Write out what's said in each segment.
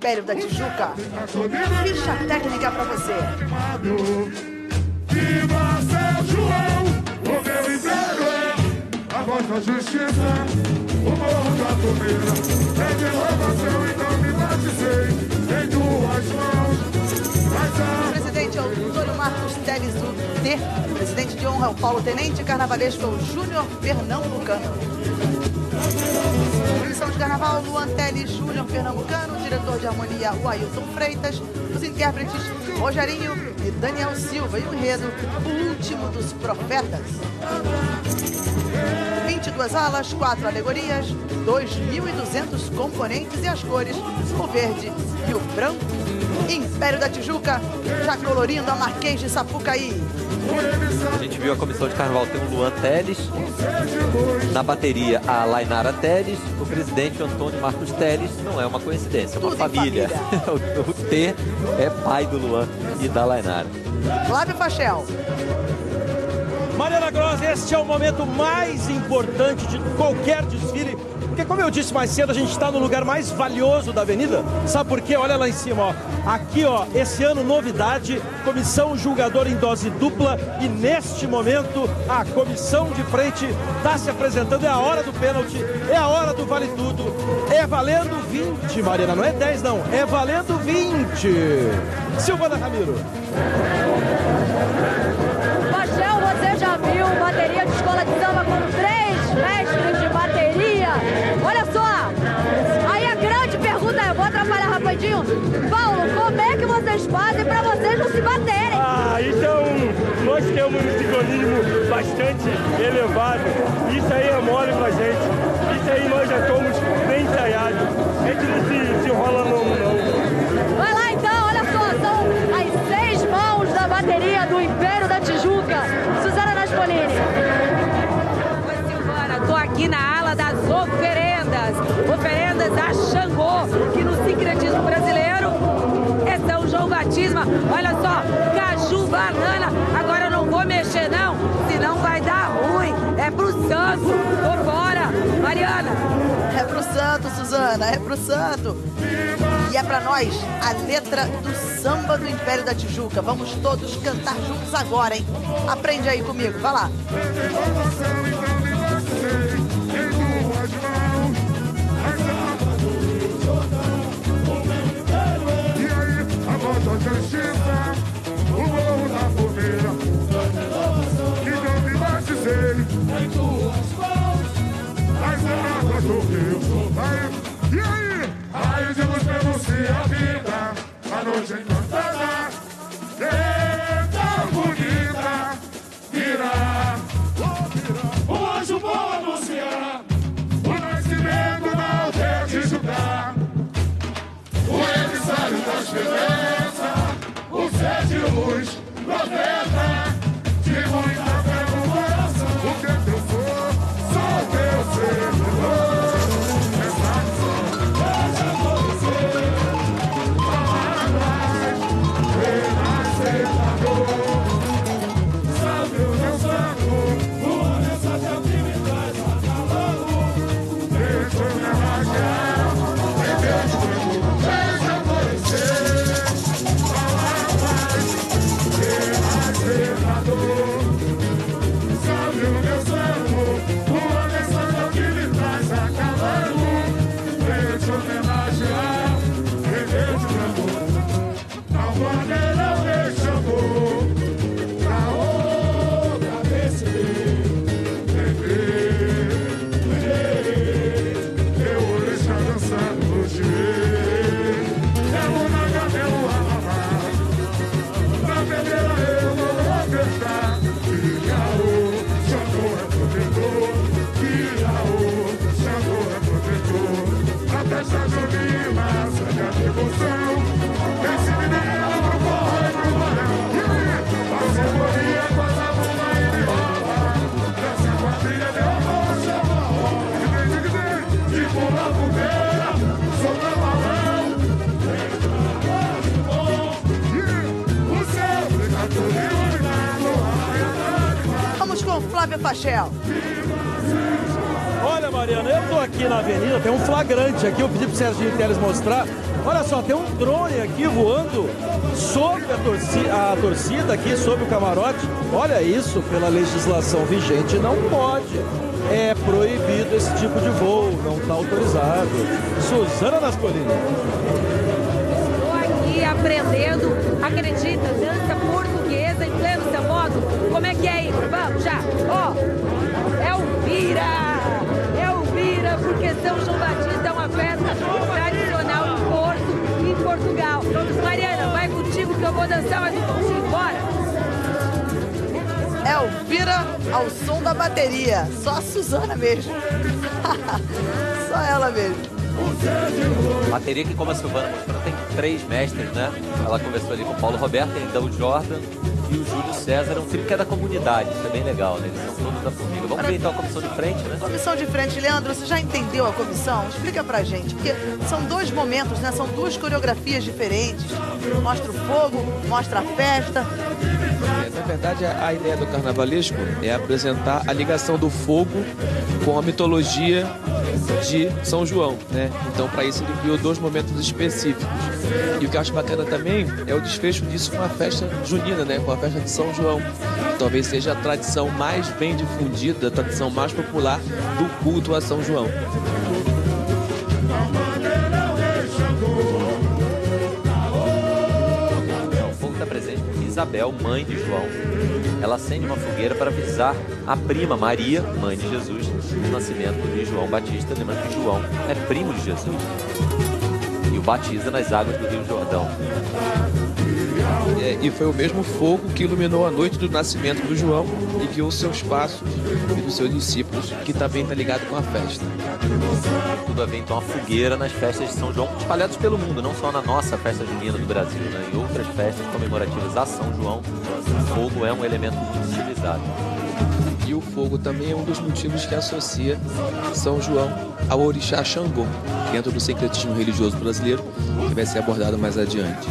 Império da Tijuca. Ficha técnica para você. Viva São João, o meu império é a voz da justiça, o morro da torneira, é de renovação, então me batizei em tuas mãos. O presidente é o Antônio Marcos Teles do T. O presidente de honra é o Paulo Tenente. Carnavalesco é o Júnior Pernambucano. Comissão de Carnaval, Luan Teles, Júnior Pernambucano. Diretor de harmonia, o Ailton Freitas. Os intérpretes, Rogerinho e Daniel Silva. E o enredo, o último dos profetas. 22 alas, 4 alegorias, 2.200 componentes e as cores, o verde e o branco. Império da Tijuca, já colorindo a Marquês de Sapucaí. A gente viu a comissão de carnaval, tem o Luan Teles, na bateria a Lainara Teles, o presidente Antônio Marcos Teles, não é uma coincidência, é uma família. O T é pai do Luan e da Lainara. Flávio Fachel. Mariana Gross, este é o momento mais importante de qualquer desfile, porque como eu disse mais cedo, a gente está no lugar mais valioso da avenida. Sabe por quê? Olha lá em cima, ó. Aqui, ó, esse ano novidade, comissão julgadora em dose dupla, e neste momento a comissão de frente está se apresentando. É a hora do pênalti, é a hora do vale tudo. É valendo 20, Mariana, não é 10 não, é valendo 20. Silvana Ramiro. Pachel, você já viu bateria de escola de samba com 3 mestres de bateria? Olha só, aí a grande pergunta é, eu vou atrapalhar rapidinho. Paulo, como é que vocês fazem para vocês não se baterem? Então, nós temos um sincronismo bastante elevado. Isso aí é mole pra gente. Isso aí nós já somos bem ensaiados. A gente não se enrola não. Vai lá então, olha só, são as 6 mãos da bateria do Império da Tijuca. Suzana Naspolini. Oi, Silvana, tô aqui na ala das oferendas. Oferendas a Xangô, que no sincretismo brasileiro é São João Batisma. Olha só, caju, banana. Agora eu não vou mexer não, senão vai dar ruim. É pro santo. Tô fora. Mariana. É pro santo, Suzana, é pro santo. E é pra nós a letra do samba do Império da Tijuca. Vamos todos cantar juntos agora, hein? Aprende aí comigo, vai lá. O morro da fogueira, que não me batizei em tuas mãos, as águas do rio. E aí? Raio de luz pronuncia a vida, a noite encantada, é tão bonita, virá. O anjo bom anunciar o nascimento da aldeia de Judá, o emissário da esperança, o ser de luz, profeta, de muita fé no coração. O que eu for, sou teu servidor. Essa missão deixa acontecer. Amar mais, renascer da dor. Salve o meu santo, o nessa que me traz a calor. Deixa eu me arranjar, em Deus branco, deixa acontecer. Salve o meu santo, o homem santo que me traz a cavalo. Deixa eu homenagear, rever de branco. Ao bandeirão deixa eu vou, pra outra descer. Eu vou deixar dançando no joelho. É uma cabelo amarrado, na pedreira eu vou cantar. Iaô, Xangô é protetor. Iaô, Xangô é protetor. A festa junina, segue a devoção. Esse menino pro forró e pro barão. E aí, a cerimônia com a bunda e me rola. Dança a quadrilha, meu amor, chama a rola. Que vem, de pula a fogueira, solta balão. Vem pra lá de bom. O céu fica tudo iluminado. Vamos com Flávio Fachel. Olha, Mariana, eu tô aqui na avenida, tem um flagrante aqui, eu pedi pro Serginho Teles mostrar. Olha só, tem um drone aqui voando sobre a torcida aqui, sobre o camarote. Olha isso, pela legislação vigente, não pode. É proibido esse tipo de voo, não está autorizado. Suzana Naspolini. Estou aqui aprendendo, acredita, dança portuguesa em pleno terremoto. Como é que é isso? Vamos já. Ó, Elvira, porque São João Batista é uma festa tradicional no Porto, em Portugal. Mariana, vai contigo que eu vou dançar mais um pouquinho, bora. Elvira ao som da bateria. Só a Suzana mesmo. Só ela mesmo. Bateria que, como a Silvana mostrou, tem 3 mestres, né? Ela conversou ali com o Paulo Roberto, ainda o Jordan e o Júlio César. Um trio que é da comunidade, isso é bem legal, né? Eles são todos da família. Vamos ver então a comissão de frente, né? Comissão de frente, Leandro, você já entendeu a comissão? Explica pra gente, porque são 2 momentos, né? São 2 coreografias diferentes. Mostra o fogo, mostra a festa. Na verdade, a ideia do carnavalesco é apresentar a ligação do fogo com a mitologia de São João, né? Então, para isso, ele criou 2 momentos específicos. E o que eu acho bacana também é o desfecho disso com a festa junina, né? Com a festa de São João. Talvez seja a tradição mais bem difundida, a tradição mais popular do culto a São João. Isabel, mãe de João, ela acende uma fogueira para avisar a prima Maria, mãe de Jesus, do nascimento de João Batista, lembrando que João é primo de Jesus e o batiza nas águas do Rio Jordão. E foi o mesmo fogo que iluminou a noite do nascimento do João e guiou seus passos e dos seus discípulos, que também está ligado com a festa. Tudo a ver então a fogueira nas festas de São João, espalhadas pelo mundo, não só na nossa festa junina do Brasil, né? Em outras festas comemorativas a São João, o fogo é um elemento muito utilizado. E o fogo também é um dos motivos que associa São João ao orixá Xangô, dentro do sincretismo religioso brasileiro, que vai ser abordado mais adiante.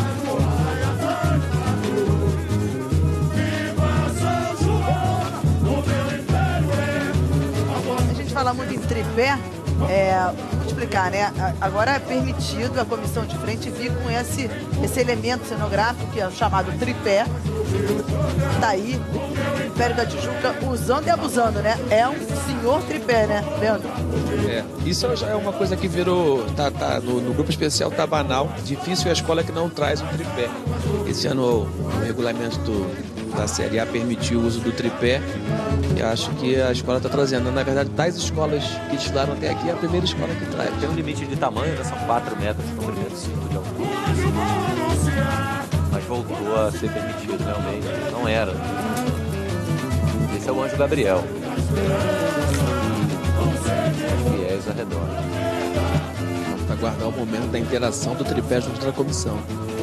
Fala muito em tripé, vou explicar, né? Agora é permitido a comissão de frente vir com esse elemento cenográfico que é o chamado tripé. Tá aí, o Império da Tijuca usando e abusando, né? É um senhor tripé, né, Leandro? Isso já é uma coisa que virou, no grupo especial tá banal. Difícil é a escola que não traz um tripé. Esse ano o regulamento da Série A permitiu o uso do tripé. E acho que a escola está trazendo. Na verdade, tais escolas que desfilaram até aqui é a primeira escola que traz. Tem um limite de tamanho, né? São 4 metros no primeiro cinto de altura. Mas voltou a ser permitido realmente. Não era. Esse é o Anjo Gabriel. Fiéis ao redor. Vamos aguardar o momento da interação do tripé junto da comissão.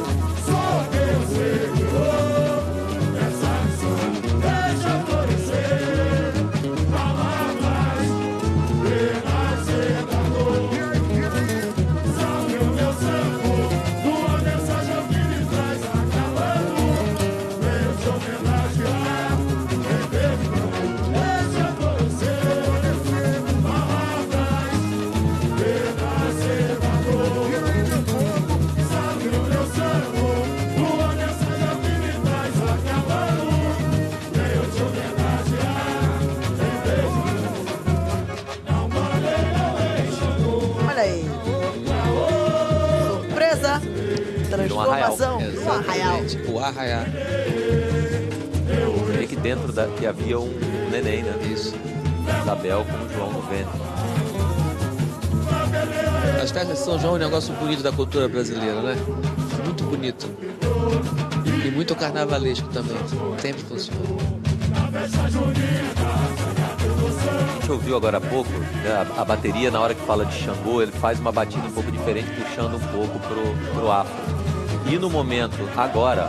Transformação no arraial. O arraial. Eu vi que dentro que havia um neném, né? Isso. Isabel com o João no ventre. As festas de São João é um negócio bonito da cultura brasileira, né? Muito bonito. E muito carnavalesco também. Sempre funciona. A gente ouviu agora há pouco, né, a bateria, na hora que fala de Xangô, ele faz uma batida um pouco diferente, puxando um pouco pro afro. E no momento, agora,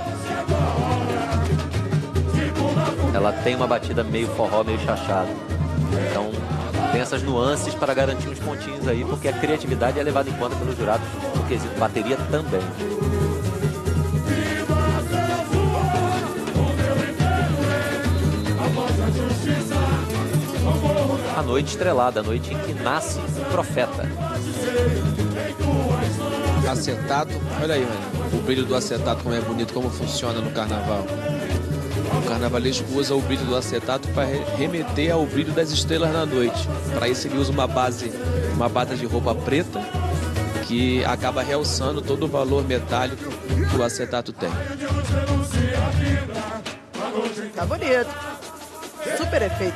ela tem uma batida meio forró, meio chachado. Então, tem essas nuances para garantir uns pontinhos aí, porque a criatividade é levada em conta pelos jurados, no quesito bateria também. A noite estrelada, a noite em que nasce o profeta. acetato. Olha aí, mano, o brilho do acetato, como é bonito, como funciona no carnaval. O carnavalesco usa o brilho do acetato para remeter ao brilho das estrelas na noite. Para isso ele usa uma base de roupa preta que acaba realçando todo o valor metálico que o acetato tem. Tá bonito. Super efeito.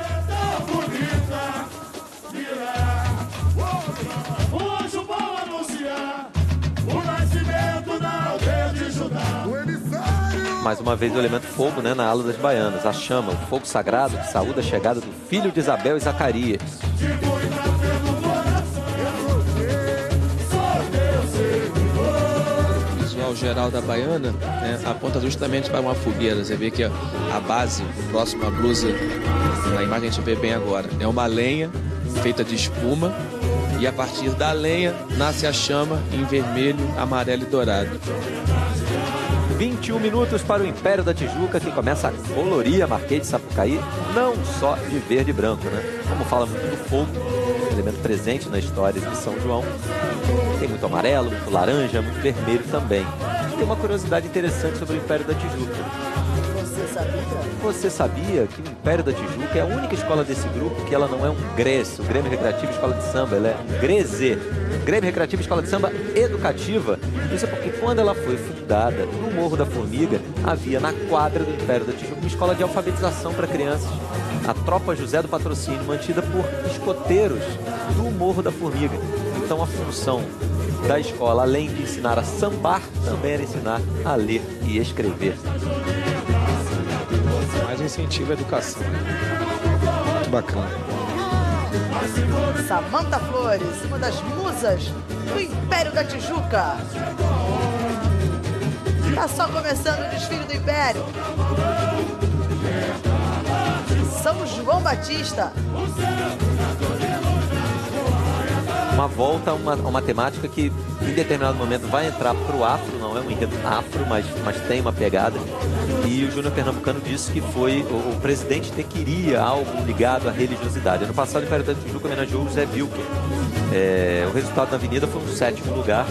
Hoje vou anunciar o nascimento da aldeia de Judá. O emissário. Mais uma vez o elemento fogo, né, na ala das baianas. A chama, o fogo sagrado que saúda a chegada do filho de Isabel e Zacarias. O visual geral da baiana, né, aponta justamente para uma fogueira. Você vê que a base, próximo à blusa, na imagem a gente vê bem agora, é uma lenha feita de espuma. E a partir da lenha nasce a chama em vermelho, amarelo e dourado. 21 minutos para o Império da Tijuca, que começa a colorir a Marquês de Sapucaí, não só de verde e branco, né? Como fala muito do fogo, elemento presente na história de São João. Tem muito amarelo, muito laranja, muito vermelho também. Tem uma curiosidade interessante sobre o Império da Tijuca. Você sabia que o Império da Tijuca é a única escola desse grupo que ela não é um GRES, o Grêmio Recreativo Escola de Samba, ela é um GRESE, Grêmio Recreativo Escola de Samba Educativa. Isso é porque quando ela foi fundada no Morro da Formiga, havia na quadra do Império da Tijuca uma escola de alfabetização para crianças, a Tropa José do Patrocínio, mantida por escoteiros do Morro da Formiga. Então a função da escola, além de ensinar a sambar, também era ensinar a ler e escrever. Mais incentivo à educação. Muito bacana. Samanta Flores, uma das musas do Império da Tijuca. Tá só começando o desfile do Império. São João Batista. Uma volta a uma temática que em determinado momento vai entrar pro afro, não é um enredo afro, mas tem uma pegada. E o Júnior Pernambucano disse que foi o presidente que queria algo ligado à religiosidade. Ano passado o Império da Tijuca homenageou o Zé Vilker. O resultado na Avenida foi um 7º lugar.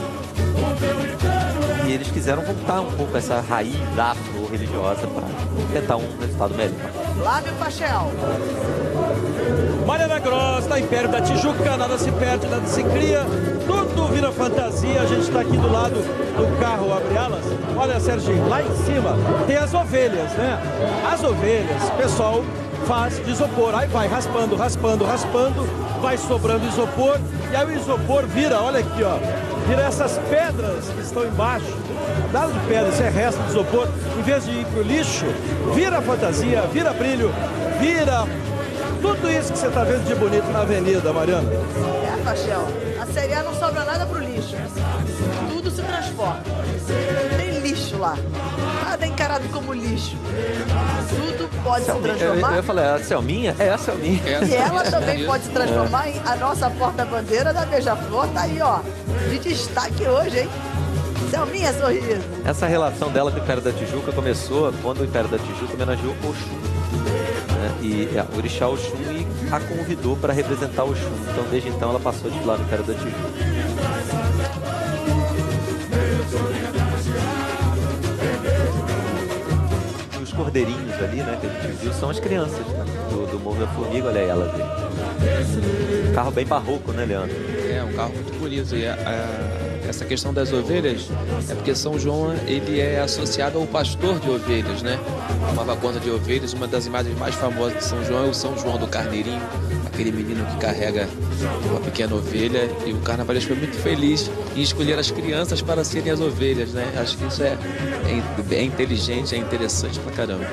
E eles quiseram voltar um pouco a essa raiz afro-religiosa para tentar um resultado melhor. Flávio Fachel. Mariana Gross, da Império da Tijuca, nada se perde, nada se cria, tudo vira fantasia. A gente está aqui do lado do carro, abre alas. Olha, Serginho, lá em cima tem as ovelhas, né? As ovelhas, o pessoal faz de isopor, aí vai raspando, vai sobrando isopor, e aí o isopor vira, olha aqui, ó, vira essas pedras que estão embaixo. Nada de pedra, isso é resto de isopor. Em vez de ir pro lixo, vira fantasia, vira brilho, vira tudo isso que você está vendo de bonito na avenida, Mariana. Fachel, a Série A não sobra nada pro lixo. Tudo se transforma. Tem lixo lá. Nada é encarado como lixo. Tudo pode se transformar. Eu falei, a Selminha? É a Selminha. E ela também pode se transformar em a nossa porta-bandeira da Beija-Flor. Tá aí, ó, de destaque hoje, hein? Selminha Sorriso. Essa relação dela com o Império da Tijuca começou quando o Império da Tijuca homenageou Oxum. E o Orixá Oxum a convidou para representar o Oxum. Então, desde então, ela passou de lá no Império da Tijuca. E os cordeirinhos ali, né, que a gente viu, são as crianças, né, do Morro da Formiga. Olha aí elas ali. Carro bem barroco, né, Leandro? É, um carro muito bonito. E essa questão das ovelhas é porque São João, ele é associado ao pastor de ovelhas, né? Tomava conta de ovelhas. Uma das imagens mais famosas de São João é o São João do Carneirinho, aquele menino que carrega uma pequena ovelha. E o carnavalesco foi muito feliz em escolher as crianças para serem as ovelhas, né? Acho que isso é inteligente, é interessante pra caramba.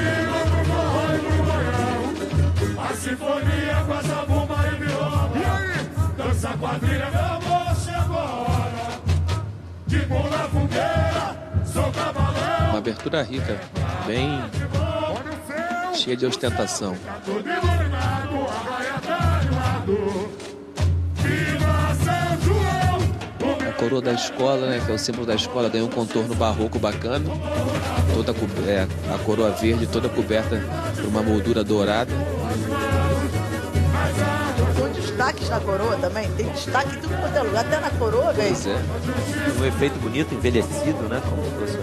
A sinfonia com a zabumba e viola. E aí? Dança quadrilha, meu amor, chegou a hora de pular fogueira, sou cavalão. Uma abertura rica, bem cheia de ostentação. Tudo iluminado, a raia tá animado. Viva São João! A coroa da escola, né, que é o símbolo da escola, ganhou um contorno barroco bacana. Toda a coroa verde, toda coberta por uma moldura dourada. destaques na coroa também. Tem destaque em tudo quanto é lugar, até na coroa, velho. Pois é. Um efeito bonito, envelhecido, né? Como se fosse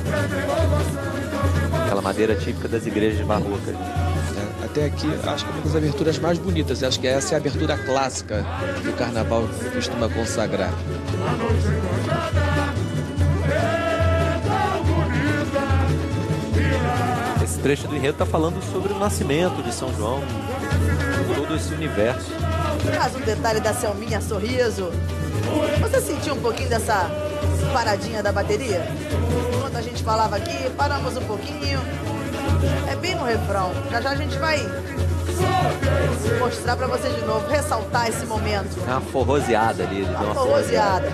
aquela madeira típica das igrejas barrocas. Até aqui, acho que é uma das aberturas mais bonitas. Acho que essa é a abertura clássica do carnaval que costuma consagrar. Esse trecho do enredo está falando sobre o nascimento de São João, todo esse universo. Mais um detalhe da Selminha Sorriso. Você sentiu um pouquinho dessa paradinha da bateria? Enquanto a gente falava aqui, paramos um pouquinho. É bem no refrão. Já já a gente vai mostrar pra vocês de novo, ressaltar esse momento. É uma forroseada ali. Ele deu uma Forroseada.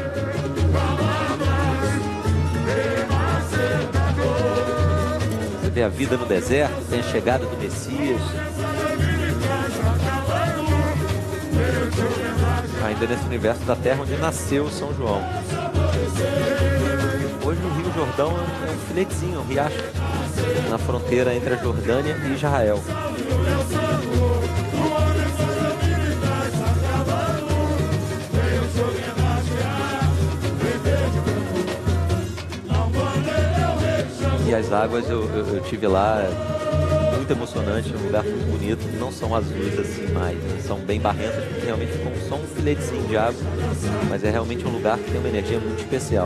Você vê a vida no deserto, tem a chegada do Messias. Ainda nesse universo da terra onde nasceu São João. Hoje o Rio Jordão é um filetezinho, um riacho, na fronteira entre a Jordânia e Israel. E as águas eu tive lá, muito emocionante, um lugar muito bonito. Não são azuis assim mais, né? São bem barrentas, porque realmente ficam só um filetezinho de água, mas é realmente um lugar que tem uma energia muito especial.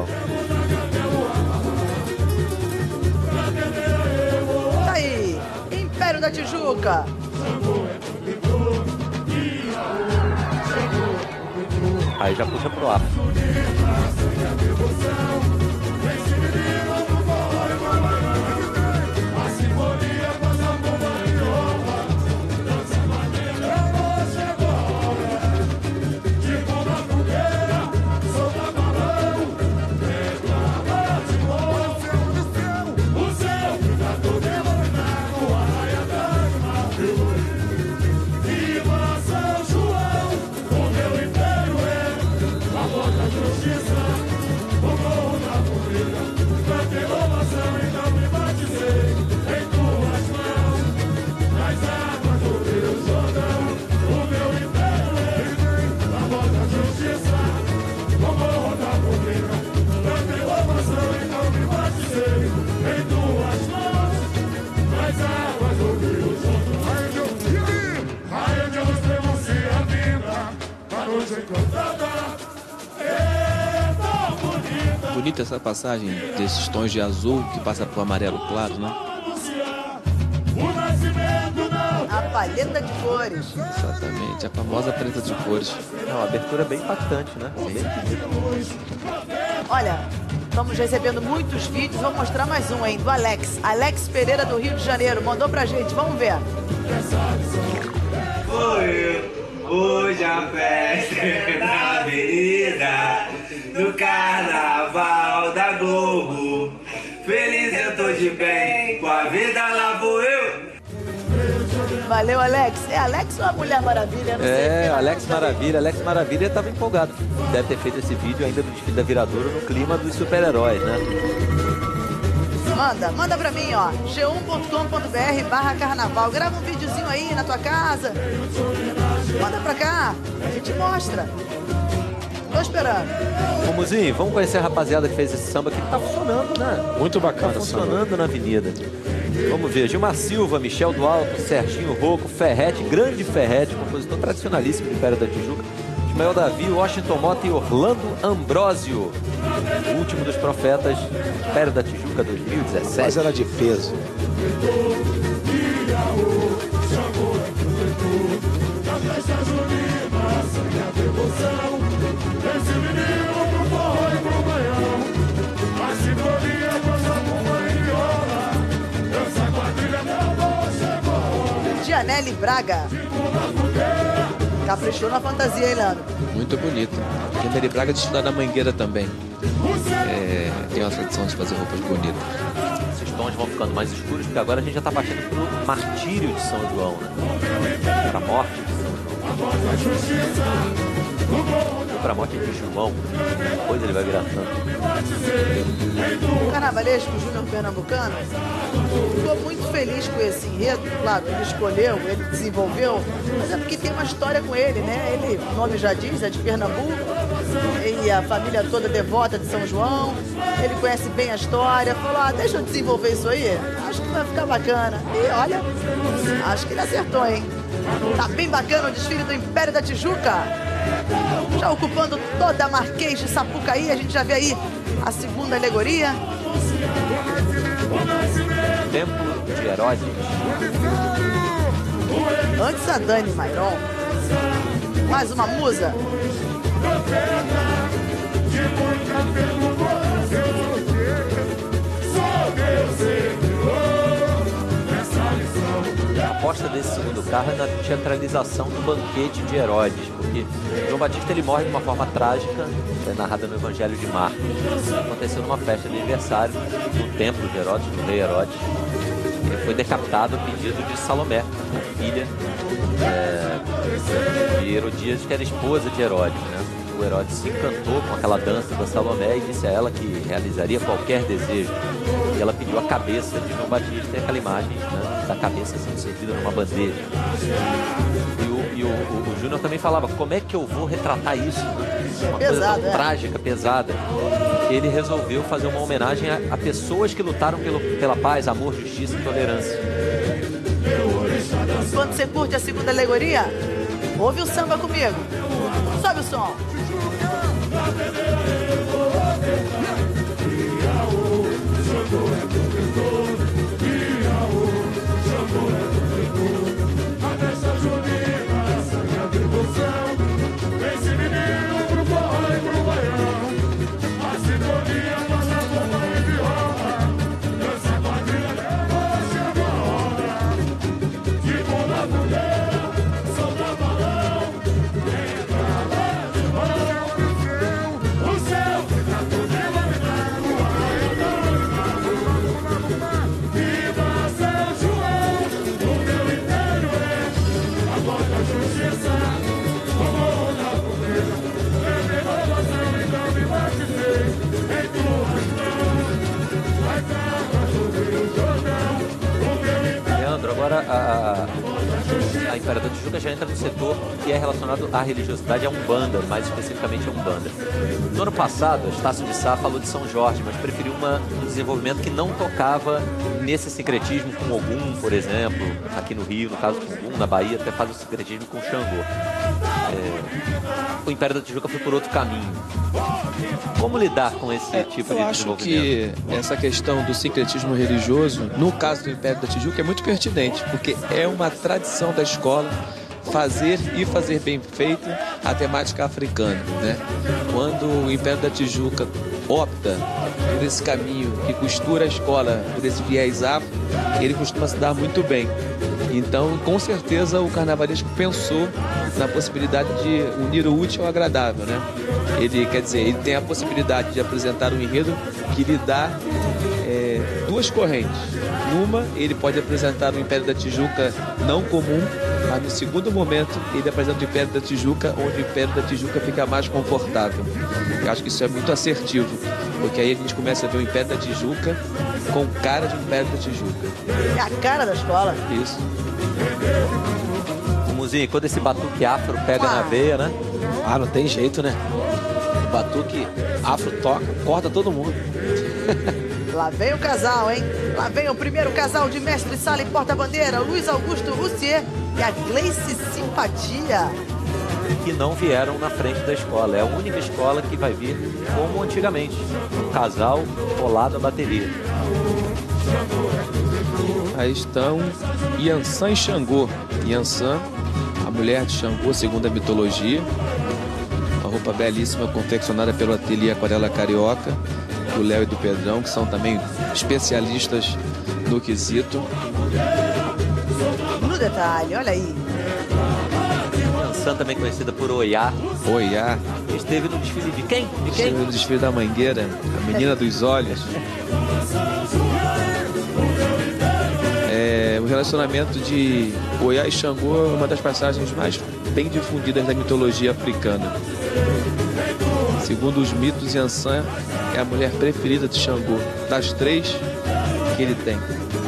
Tá aí, Império da Tijuca. Aí já puxa pro ar. Bonita essa passagem desses tons de azul que passa pro amarelo claro, né? A palheta de cores. Exatamente, a famosa paleta de cores. É uma abertura bem impactante, né? Bem bonita. Olha, estamos recebendo muitos vídeos. Vou mostrar mais um, hein, do Alex. Alex Pereira, do Rio de Janeiro. Mandou pra gente, vamos ver. Hoje a festa é na avenida, no carnaval da Globo. Feliz eu tô de bem, com a vida lá vou eu. Valeu, Alex. É Alex ou a Mulher Maravilha? Não sei. É, Alex Maravilha. Alex Maravilha estava empolgado. Deve ter feito esse vídeo ainda do desfile da Viradouro no clima dos super-heróis, né? Manda pra mim, ó. g1.com.br/carnaval. Grava um videozinho aí na tua casa. Manda pra cá. A gente mostra. Tô esperando. Romuzinho, vamos conhecer a rapaziada que fez esse samba aqui, que tá funcionando, né? Muito bacana. Tá funcionando na avenida. Vamos ver, Gilmar Silva, Michel do Alto, Serginho Rocco, Ferrete, grande Ferrete, compositor tradicionalíssimo do Império da Tijuca, Ismael Davi, Washington Mota e Orlando Ambrósio, o último dos profetas, Império da Tijuca 2017. Mas era de peso. Dianelli Braga. Caprichou na fantasia, hein, Leandro? Muito bonito. Dianelli Braga de estudar na Mangueira também. Tem uma tradição de fazer roupas bonitas. Esses tons vão ficando mais escuros, porque agora a gente já tá partindo pro martírio de São João, né? Pra morte de São João. para a morte de João. Depois ele vai virar santo. O carnavalesco Júnior Pernambucano ficou muito feliz com esse enredo. Claro, ele escolheu, ele desenvolveu, mas é porque tem uma história com ele, né? Ele, o nome já diz, é de Pernambuco, e a família toda devota de São João. Ele conhece bem a história, falou, deixa eu desenvolver isso aí, acho que vai ficar bacana. E olha, acho que ele acertou, hein? Tá bem bacana o desfile do Império da Tijuca. Já ocupando toda a Marquês de Sapucaí, a gente já vê aí a segunda alegoria. Templo de Herodes. Antes a Dani Mairon. Mais uma musa. A aposta desse segundo carro é na teatralização do banquete de Herodes, porque João Batista ele morre de uma forma trágica, é narrada no Evangelho de Marcos. Aconteceu numa festa de aniversário no templo de Herodes, do rei Herodes. Ele foi decapitado a pedido de Salomé, filha de Herodias, que era esposa de Herodes, né? O Herodes se encantou com aquela dança da Salomé e disse a ela que realizaria qualquer desejo. E ela pediu a cabeça de João Batista e aquela imagem, né, da cabeça sendo servida numa bandeja. E o Júnior também falava, como é que eu vou retratar isso? Uma coisa tão trágica, pesada. Ele resolveu fazer uma homenagem a pessoas que lutaram pela paz, amor, justiça e tolerância. Quando você curte a segunda alegoria, ouve o samba comigo. Sobe o som. Esse menino pro forró e pro baião, a sintonia passa bomba e viola, dança quadrilha leva chama a hora, de bola fogueira, solta balão, entra lá de bola, o céu fica tudo iluminado, viva São João, o meu império é a voz da justiça. Leandro, agora a Império da Tijuca já entra no setor que é relacionado à religiosidade, a Umbanda, mais especificamente a Umbanda. No ano passado, Estácio de Sá falou de São Jorge, mas preferiu um desenvolvimento que não tocava nesse sincretismo com Ogum, por exemplo, aqui no Rio, no caso com Ogum, na Bahia até faz o sincretismo com Xangô. O Império da Tijuca foi por outro caminho. Como lidar com esse tipo de desenvolvimento? Eu acho que essa questão do sincretismo religioso, no caso do Império da Tijuca, é muito pertinente, porque é uma tradição da escola fazer e fazer bem feito a temática africana, né? Quando o Império da Tijuca opta por esse caminho que costura a escola por esse viés afro, ele costuma se dar muito bem. Então, com certeza, o carnavalesco pensou na possibilidade de unir o útil ao agradável, né? Ele, quer dizer, ele tem a possibilidade de apresentar um enredo que lhe dá duas correntes. Numa, ele pode apresentar o Império da Tijuca não comum, mas no segundo momento, ele apresenta o Império da Tijuca, onde o Império da Tijuca fica mais confortável. Eu acho que isso é muito assertivo, porque aí a gente começa a ver o Império da Tijuca com cara de Império da Tijuca. É a cara da escola. Isso. Muzinho, quando esse batuque afro pega na veia, né? Ah, não tem jeito, né? O batuque afro toca, corta todo mundo. Lá vem o casal, hein? Lá vem o primeiro casal de mestre sala e porta-bandeira, Luiz Augusto Roussier e a Gleice Simpatia. Que não vieram na frente da escola. É a única escola que vai vir como antigamente. Um casal colado à bateria. Aí estão Yansan e Xangô. Yansan, a mulher de Xangô, segundo a mitologia. Uma roupa belíssima, confeccionada pelo ateliê Aquarela Carioca, do Léo e do Pedrão, que são também especialistas no quesito. No detalhe, olha aí. Yansan, também conhecida por Oiá. Oiá. Esteve no desfile de quem? De quem? Esteve no desfile da Mangueira, a menina dos olhos. O relacionamento de Oiá e Xangô é uma das passagens mais bem difundidas da mitologia africana. Segundo os mitos, Yansan é a mulher preferida de Xangô, das 3 que ele tem.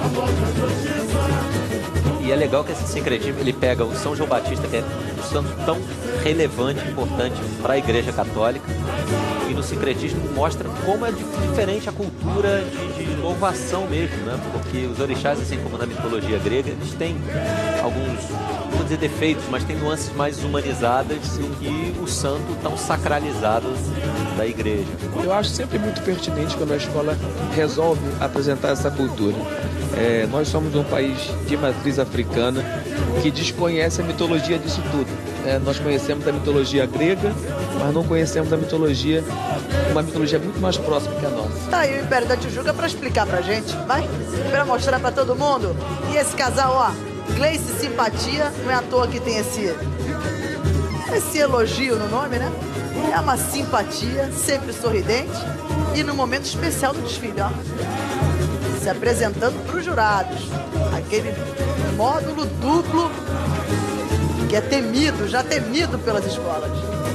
E é legal que esse sincretismo, ele pega o São João Batista, que é um santo tão relevante, importante para a Igreja Católica, e no sincretismo mostra como é diferente a cultura de louvação mesmo, né? Porque os orixás, assim como na mitologia grega, eles têm alguns, não vou dizer defeitos, mas tem nuances mais humanizadas do que o santo tão sacralizado da Igreja. Eu acho sempre muito pertinente quando a escola resolve apresentar essa cultura. Nós somos um país de matriz africana que desconhece a mitologia disso tudo. Nós conhecemos a mitologia grega, mas não conhecemos a mitologia, uma mitologia muito mais próxima que a nossa. Tá aí o Império da Tijuca pra explicar pra gente, vai? Pra mostrar pra todo mundo. E esse casal, ó, Gleice e Simpatia, não é à toa que tem esse elogio no nome, né? É uma simpatia, sempre sorridente e no momento especial do desfile, ó. Se apresentando para os jurados. Aquele módulo duplo que é temido, já temido pelas escolas.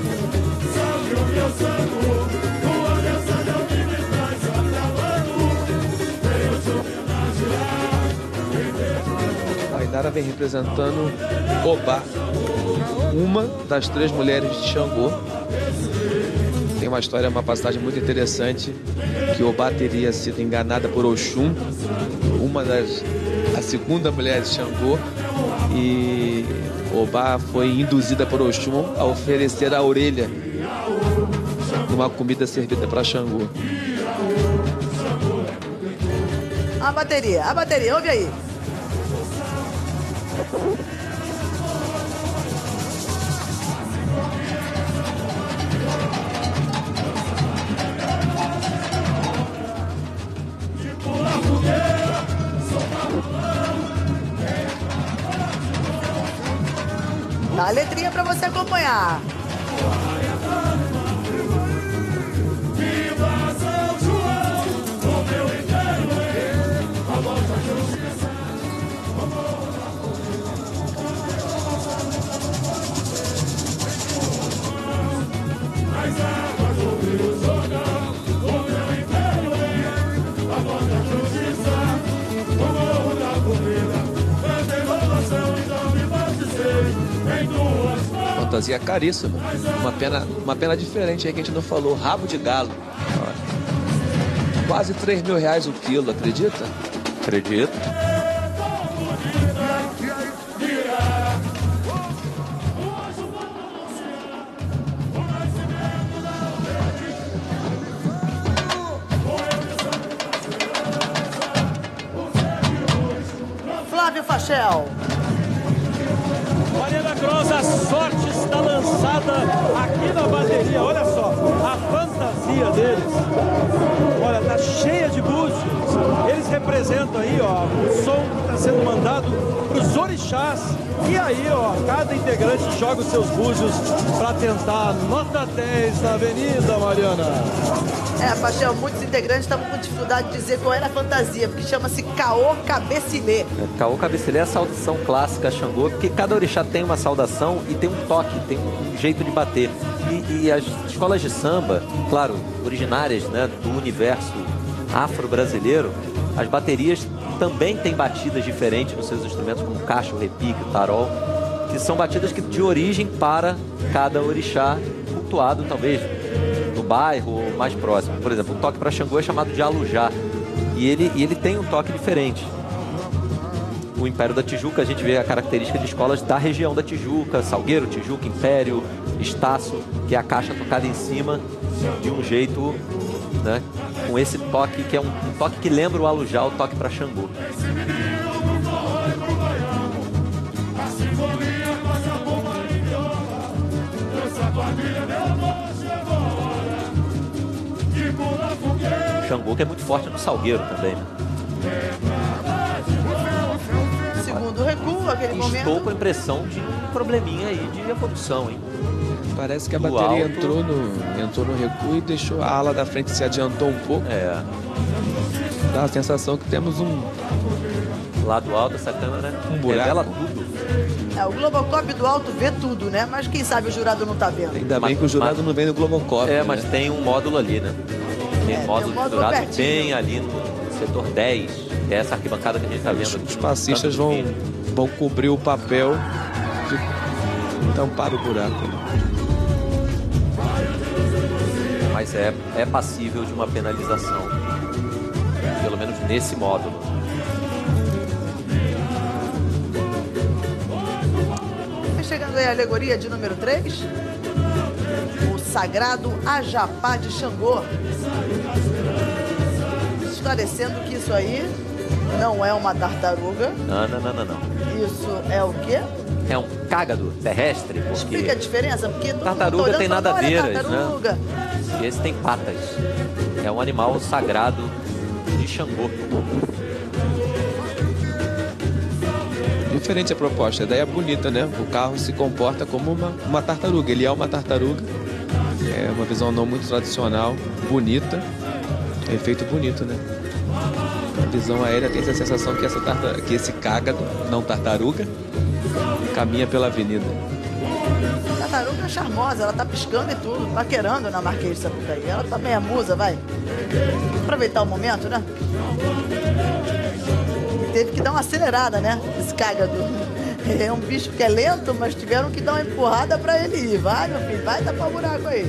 A Ainara vem representando Obá, uma das 3 mulheres de Xangô. Tem uma história, uma passagem muito interessante, que Obá teria sido enganada por Oxum, a segunda mulher de Xangô, e Obá foi induzida por Oxum a oferecer a orelha numa comida servida para Xangô. A bateria, ouve aí. Dá a letrinha pra você acompanhar. Fantasia caríssima. Uma pena diferente aí que a gente não falou. Rabo de galo. Quase R$3.000 o quilo, acredita? Acredito. Flávio Fachel. Mariana Cross, a sorte está lançada aqui na bateria. Olha só, a fantasia deles. Olha, tá cheia de búzios. Eles representam aí, ó, o som que está sendo mandado para os orixás. E aí, ó, cada integrante joga os seus búzios para tentar nota 10 na avenida, Mariana. Fachel, muitos integrantes estavam com dificuldade de dizer qual era a fantasia, porque chama-se Caô Cabecilê. Caô Cabecilê é a saudação clássica a Xangô, porque cada orixá tem uma saudação e tem um toque, tem um jeito de bater. E as escolas de samba, claro, originárias, né, do universo afro-brasileiro, as baterias também têm batidas diferentes nos seus instrumentos, como o cacho, o repique, o tarol, que são batidas de origem para cada orixá cultuado, talvez, no bairro ou mais próximo. Por exemplo, o toque para Xangô é chamado de alujá, e ele tem um toque diferente. O Império da Tijuca, a gente vê a característica de escolas da região da Tijuca, Salgueiro, Tijuca, Império, Estácio, que é a caixa tocada em cima de um jeito, né, com esse toque que é um toque que lembra o alujá, o toque para Xangô. Xangô que é muito forte no Salgueiro também, né? Segundo recuo, aquele momento. Estou com a impressão de um probleminha aí de evolução, hein? Parece que a bateria entrou no recuo e deixou a ala da frente, se adiantou um pouco. Dá a sensação que temos um... Lado alto, essa câmera um buraco. Revela tudo. O Globocop do alto vê tudo, né? Mas quem sabe o jurado não tá vendo. Ainda bem que o jurado não vem no Globocop. Mas tem um módulo ali, né? Tem um módulo de jurado bem ali no setor 10, que é essa arquibancada que a gente tá vendo aqui. Os passistas vão cobrir o papel de tampar o buraco. Mas é passível de uma penalização, pelo menos nesse módulo. Chegando aí a alegoria de número 3, o sagrado Ajapá de Xangô. Esclarecendo que isso aí não é uma tartaruga. Não. Isso é o quê? É um cágado terrestre. Explica a diferença, porque tartaruga tem nadadeiras, tartaruga, né? E esse tem patas. É um animal sagrado de Xangô. Diferente a proposta, a ideia é bonita, né? O carro se comporta como uma tartaruga. Ele é uma tartaruga. É uma visão não muito tradicional, bonita. É efeito bonito, né? A visão aérea tem essa sensação que esse cágado, não tartaruga, caminha pela avenida. A tartaruga é charmosa, ela tá piscando e tudo, paquerando na Marquês de Sapucaí. Ela também é musa, vai. Aproveitar o momento, né? Teve que dar uma acelerada, né? Esse cágado. É um bicho que é lento, mas tiveram que dar uma empurrada pra ele ir. Vai, meu filho, vai tapar o buraco aí.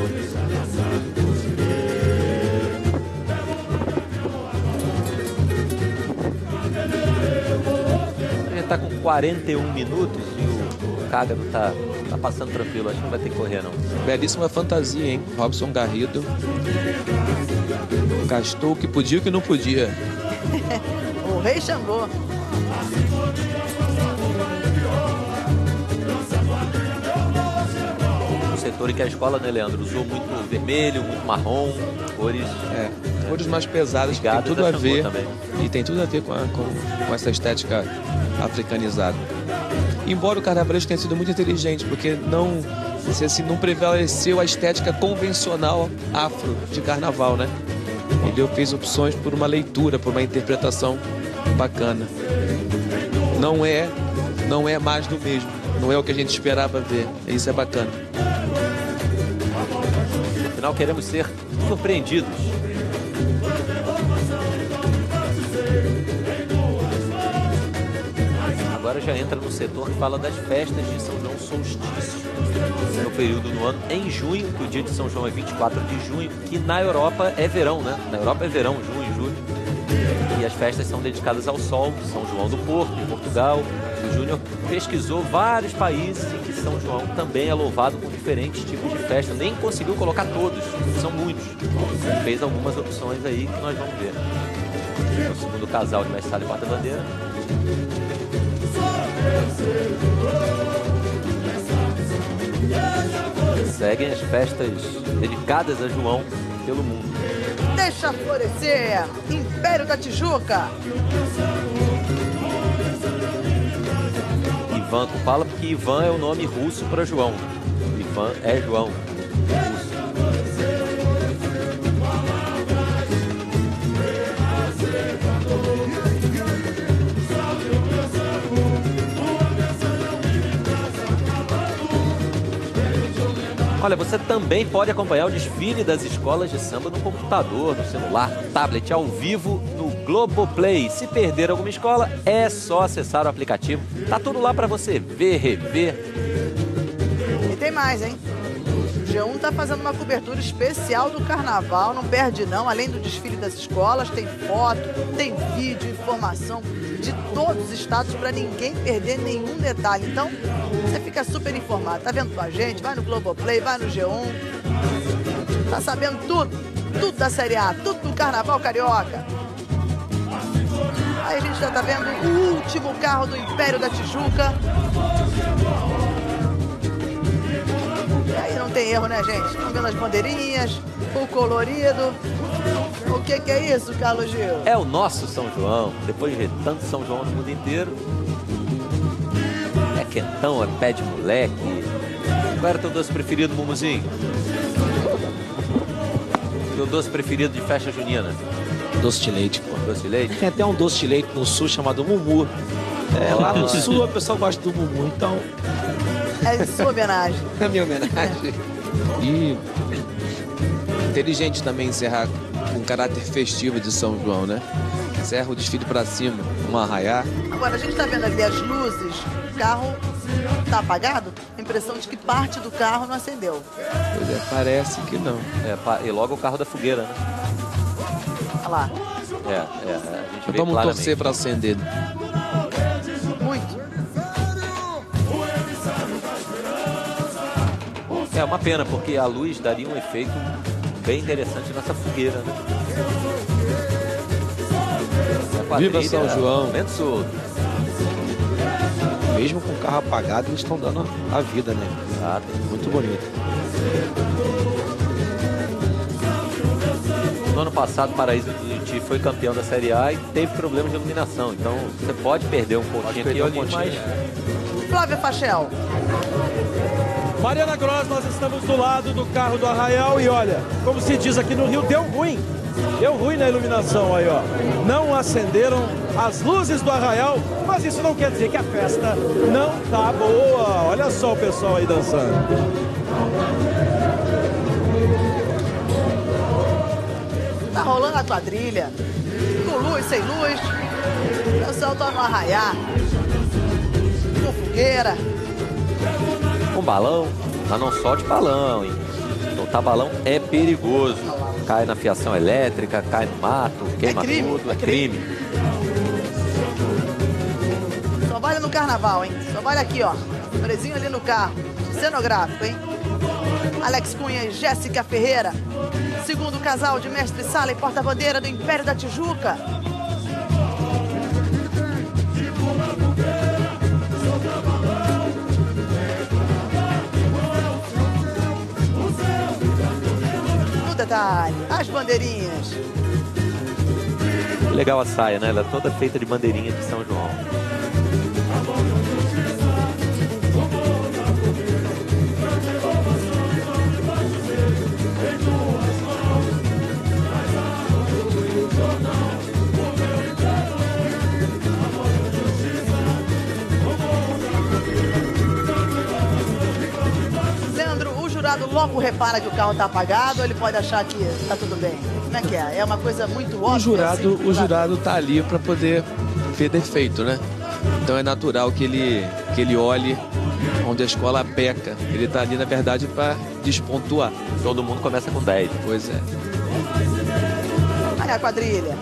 A gente tá com 41 minutos e o cágado tá passando tranquilo. Acho que não vai ter que correr, não. Belíssima fantasia, hein? Robson Garrido gastou o que podia e o que não podia. O Rei Xangô. Um setor em que a escola, né, Leandro, usou muito vermelho, muito marrom, cores... cores mais pesadas, que tem tudo a ver também. E tem tudo a ver com essa estética africanizada. Embora o carnavalesco tenha sido muito inteligente, porque não prevaleceu a estética convencional afro de carnaval, né? Ele fez opções por uma leitura, por uma interpretação bacana. Não é mais do mesmo. Não é o que a gente esperava ver. Isso é bacana. Afinal, queremos ser surpreendidos. Agora já entra no setor que fala das festas de São João Solstício. No período do ano, em junho, que o dia de São João é 24 de junho, que na Europa é verão, né? Na Europa é verão, junho, julho. E as festas são dedicadas ao sol, São João do Porto, em Portugal. O Júnior pesquisou vários países em que São João também é louvado com diferentes tipos de festa. Nem conseguiu colocar todos, são muitos. Fez algumas opções aí que nós vamos ver. O segundo casal de Mestre Sala e Porta-Bandeira. Seguem as festas dedicadas a João pelo mundo. Deixa florescer, Império da Tijuca. Ivan, tu fala porque Ivan é o nome russo para João. Ivan é João, russo. Olha, você também pode acompanhar o desfile das escolas de samba no computador, no celular, no tablet, ao vivo, no Globoplay. Se perder alguma escola, é só acessar o aplicativo. Tá tudo lá para você ver, rever. E tem mais, hein? O G1 tá fazendo uma cobertura especial do carnaval, não perde não. Além do desfile das escolas, tem foto, tem vídeo, informação de todos os estados para ninguém perder nenhum detalhe. Então, você fica super informado. Tá vendo com a gente? Vai no Globoplay, vai no G1. Tá sabendo tudo. Tudo da Série A, tudo do Carnaval Carioca. Aí a gente já tá vendo o último carro do Império da Tijuca. E aí não tem erro, né, gente? Estão vendo as bandeirinhas, o colorido. O que é isso, Carlos Gil? É o nosso São João. Depois de ver tanto São João no mundo inteiro. É quentão, é pé de moleque. Qual era o teu doce preferido, Mumuzinho? Teu doce preferido de festa junina? Doce de leite, pô. Doce de leite? Tem até um doce de leite no sul chamado Mumu. Lá no sul, a pessoa gosta do bumbum, então... É em sua homenagem. É minha homenagem. E inteligente também encerrar com um caráter festivo de São João, né? Encerra o desfile pra cima, um arraiá. Agora, a gente tá vendo ali as luzes, o carro tá apagado? A impressão de que parte do carro não acendeu. Pois é, parece que não. E logo o carro da fogueira, né? Olha lá. A gente vê Vamos claramente. torcer pra acender. Muito. É uma pena, porque a luz daria um efeito bem interessante nessa fogueira, né? Viva São João! Momento. Mesmo com o carro apagado, eles estão dando a vida, né? Muito bonito. No ano passado, o Paraíso do Tuiuti foi campeão da Série A e teve problemas de iluminação. Então, você pode perder um pontinho aqui ou ali, mas... Flávia Fachel. Mariana Gross, nós estamos do lado do carro do Arraial e olha, como se diz aqui no Rio, deu ruim. Deu ruim na iluminação aí, ó. Não acenderam as luzes do Arraial, mas isso não quer dizer que a festa não tá boa. Olha só o pessoal aí dançando. Tá rolando a quadrilha. Com luz, sem luz. O pessoal tá no arraiá. Com fogueira. Com balão, mas não solte balão, hein? Soltar balão é perigoso. Cai na fiação elétrica, cai no mato, queima tudo, é crime. Só vale no carnaval, hein? Só vale aqui, ó. Presinho ali no carro. Cenográfico, hein? Alex Cunha e Jéssica Ferreira. Segundo casal de mestre-sala e porta-bandeira do Império da Tijuca. No detalhe, as bandeirinhas. Legal a saia, né? Ela é toda feita de bandeirinha de São João. Logo repara que o carro tá apagado ou ele pode achar que tá tudo bem? Como é que é? É uma coisa muito óbvia. O jurado tá ali para poder ver defeito, né? Então é natural que ele olhe onde a escola peca. Ele tá ali, na verdade, para despontuar. Todo mundo começa com 10. Pois é. Aí a quadrilha.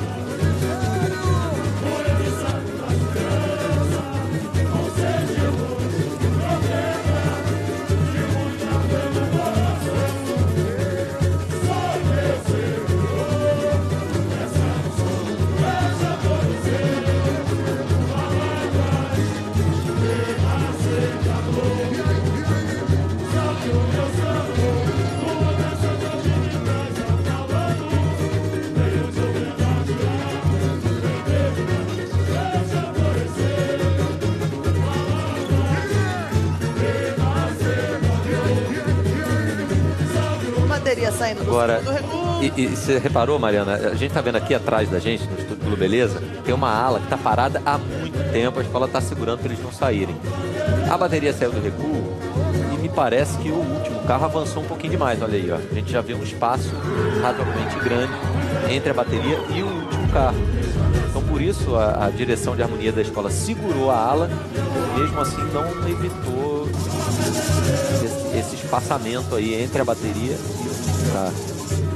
Saindo do agora, do recuo. E você reparou, Mariana? A gente tá vendo aqui atrás da gente, no Estúdio Clube Beleza, tem uma ala que tá parada há muito tempo. A escola tá segurando para eles não saírem. A bateria saiu do recuo e me parece que o último carro avançou um pouquinho demais. Olha aí, ó. A gente já vê um espaço razoavelmente grande entre a bateria e o último carro. Então, por isso, a direção de harmonia da escola segurou a ala, mesmo assim não evitou esse espaçamento aí entre a bateria e o último carro.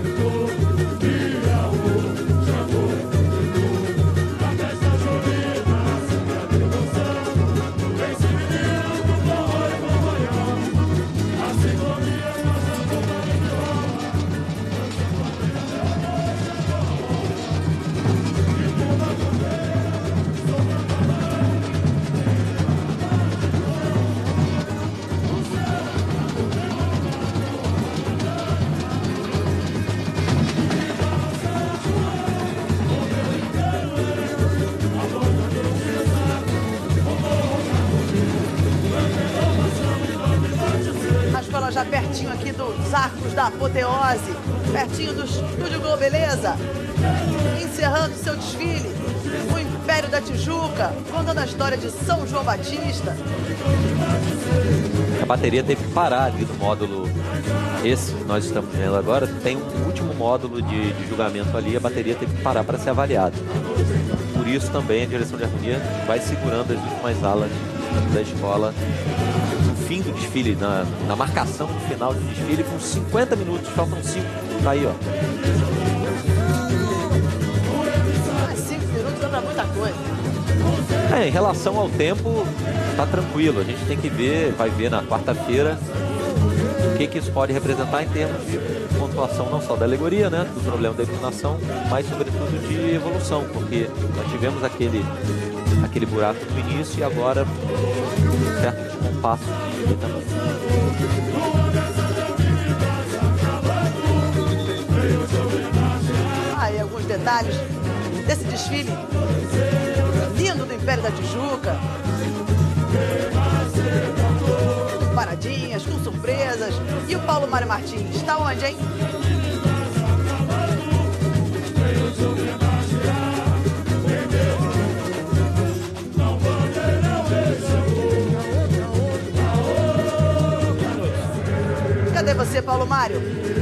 Já pertinho aqui dos arcos da apoteose, pertinho do Estúdio Globo Beleza, encerrando seu desfile, o Império Império da Tijuca, contando a história de São João Batista. A bateria teve que parar ali no módulo. Esse que nós estamos vendo agora tem um último módulo de julgamento ali. A bateria teve que parar para ser avaliada. Por isso também a direção de harmonia vai segurando as últimas alas da escola no fim do desfile, na marcação do final do desfile, com 50 minutos, faltam 5. Tá aí, ó. 5 minutos dá pra muita coisa. Em relação ao tempo, tá tranquilo. A gente tem que ver, vai ver na quarta-feira o que isso pode representar em termos de pontuação, não só da alegoria, né, do problema da inclinação, mas sobretudo de evolução, porque nós tivemos aquele buraco no início e agora um certo descompasso também. Aí alguns detalhes desse desfile lindo do Império da Tijuca. Paradinhas, com surpresas. E o Paulo Mário Martins está onde, hein? Cadê você, Paulo Mário?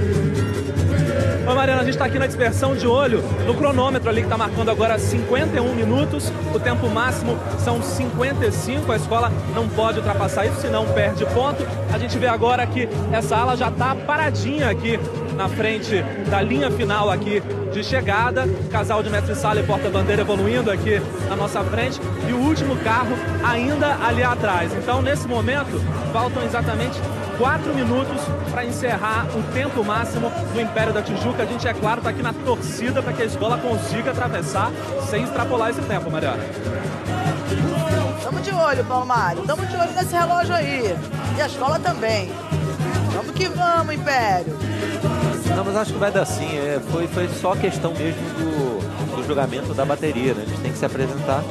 Ô Mariana, a gente está aqui na dispersão de olho no cronômetro ali que está marcando agora 51 minutos. O tempo máximo são 55. A escola não pode ultrapassar isso, senão perde ponto. A gente vê agora que essa ala já está paradinha aqui na frente da linha final aqui de chegada. Casal de mestre-sala e porta-bandeira evoluindo aqui na nossa frente. E o último carro ainda ali atrás. Então, nesse momento, faltam exatamente 4 minutos para encerrar o tempo máximo do Império da Tijuca. A gente, é claro, está aqui na torcida para que a escola consiga atravessar sem extrapolar esse tempo, Mariana. Tamo de olho, Paulo Mário. Tamo de olho nesse relógio aí. E a escola também. Vamos que vamos, Império. Não, mas acho que vai dar sim. Foi só questão mesmo do julgamento da bateria, né? Eles têm que se apresentar.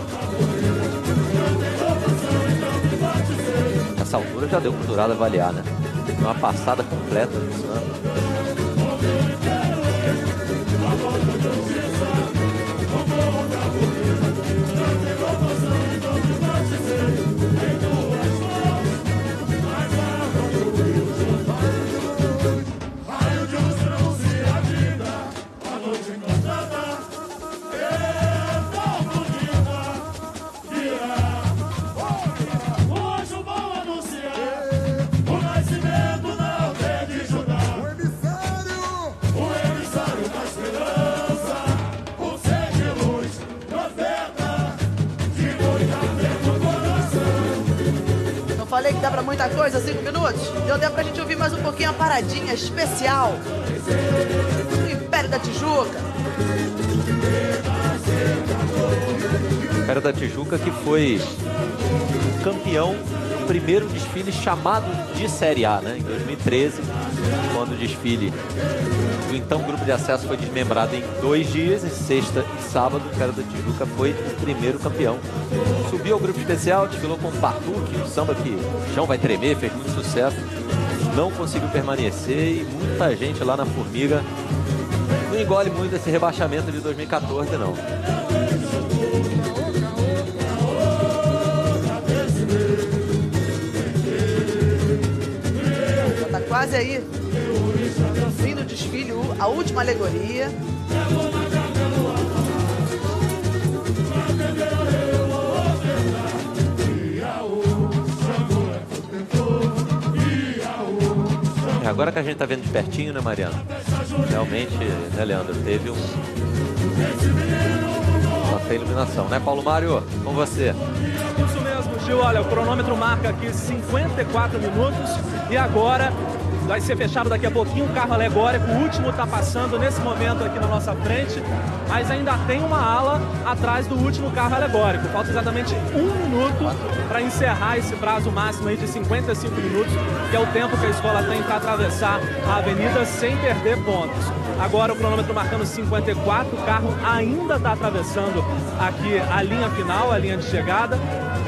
Essa altura já deu pro Dourado avaliar, né? Uma passada completa do Santos. Falei que dá pra muita coisa, 5 minutos. Deu tempo pra gente ouvir mais um pouquinho a paradinha especial do Império da Tijuca. Império da Tijuca que foi campeão do primeiro desfile chamado de Série A, né? Em 2013, quando o desfile do então grupo de acesso foi desmembrado em 2 dias, em sexta e sábado. O Império da Tijuca foi o primeiro campeão. Subiu ao grupo especial, desfilou com o Batuque, um samba que o chão vai tremer, fez muito sucesso. Não conseguiu permanecer e muita gente lá na Formiga não engole muito esse rebaixamento de 2014, não. Já tá quase aí. Fim do desfile, a última alegoria. Agora que a gente tá vendo de pertinho, né, Mariana? Realmente, né, Leandro? Teve uma iluminação, né, Paulo Mário? Com você. Isso mesmo, Gil. Olha, o cronômetro marca aqui 54 minutos e agora vai ser fechado daqui a pouquinho o carro alegórico. O último está passando nesse momento aqui na nossa frente, mas ainda tem uma ala atrás do último carro alegórico. Falta exatamente 1 minuto para encerrar esse prazo máximo aí de 55 minutos, que é o tempo que a escola tem para atravessar a avenida sem perder pontos. Agora o cronômetro marcando 54, o carro ainda está atravessando aqui a linha final, a linha de chegada.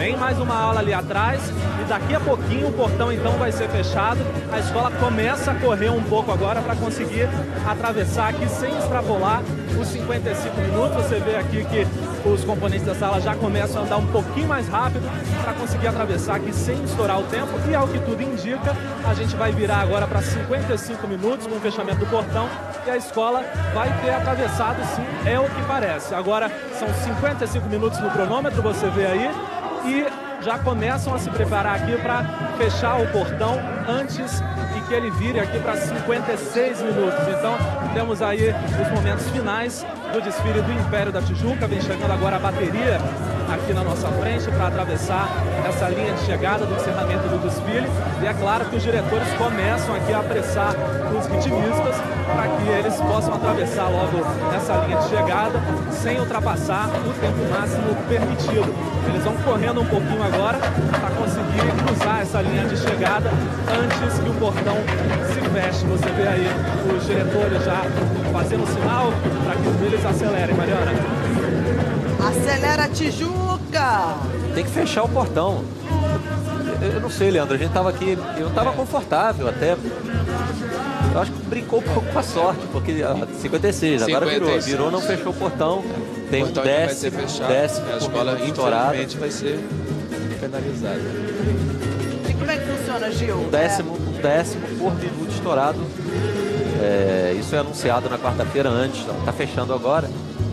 Tem mais uma aula ali atrás e daqui a pouquinho o portão então vai ser fechado. A escola começa a correr um pouco agora para conseguir atravessar aqui sem extrapolar os 55 minutos. Você vê aqui que os componentes da sala já começam a andar um pouquinho mais rápido para conseguir atravessar aqui sem estourar o tempo. E ao que tudo indica, a gente vai virar agora para 55 minutos com o fechamento do portão e a escola vai ter atravessado, sim, é o que parece. Agora são 55 minutos no cronômetro, você vê aí, e já começam a se preparar aqui para fechar o portão antes de que ele vire aqui para 56 minutos. Então temos aí os momentos finais do desfile do Império da Tijuca. Vem chegando agora a bateria aqui na nossa frente para atravessar essa linha de chegada do encerramento do desfile. E é claro que os diretores começam aqui a apressar os ritmistas para que eles possam atravessar logo essa linha de chegada sem ultrapassar o tempo máximo permitido. Eles vão correndo um pouquinho agora para conseguir cruzar essa linha de chegada antes que o portão se feche. Você vê aí os diretores já fazendo sinal para que eles acelerem, Mariana. Acelera, Tijuca! Tem que fechar o portão. Eu não sei, Leandro, a gente tava aqui, eu não tava confortável até. Eu acho que brincou um pouco com a sorte, porque 56, agora virou, não fechou o portão. Tem um vai ser fechado. A escola, infelizmente, vai ser penalizada. E como é que funciona, Gil? Um décimo por minuto estourado. Isso é anunciado na quarta-feira antes, tá fechando agora.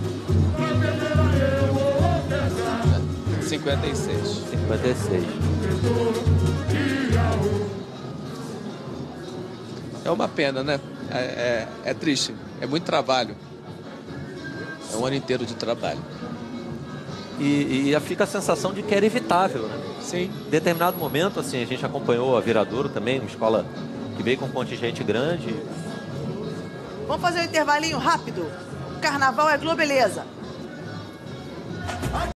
56. É uma pena, né? É triste. É muito trabalho. É um ano inteiro de trabalho. E fica a sensação de que era evitável, né? Sim. Em determinado momento, assim, a gente acompanhou a Viradouro também, uma escola que veio com um contingente grande. Vamos fazer um intervalinho rápido. O carnaval é Globeleza.